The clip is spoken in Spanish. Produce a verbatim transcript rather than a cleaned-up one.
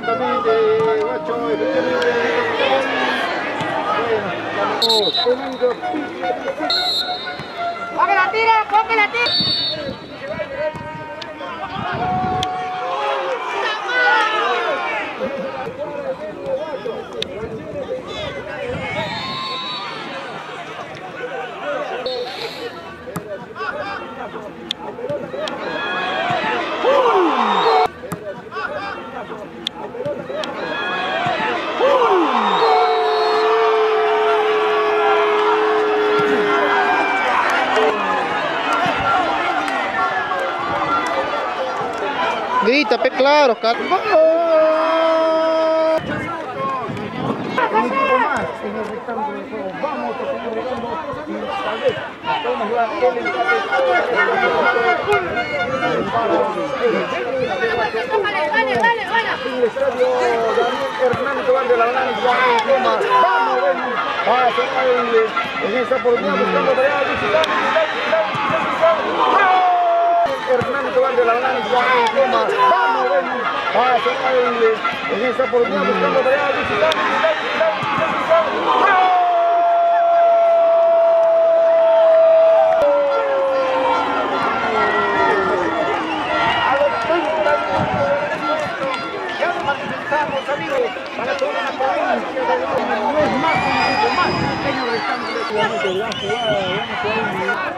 Exactamente, guacho, efectivamente. Bueno, estamos ¡Coge la tira! ¡Coge la tira! Grita, pe claro, cat. un equipo más en el rectángulo del juego. Vamos a seguir llegando y tal vez podemos llevar el empate. ¡Vale, vale, vale! En el estadio Daniel Hernández Tobar de la Banana y Roma. Vamos, ven. Va a sonar en esta oportunidad buscando pelea visitante. Hernández Tobar de la Banana y Roma. Vamos, ven. Va a sonar en esta oportunidad buscando pelea visitante. Amigos, para toda la provincia de Lima, no es más, un equipo más pequeño rectángulo. Gran jugada, gran jugada.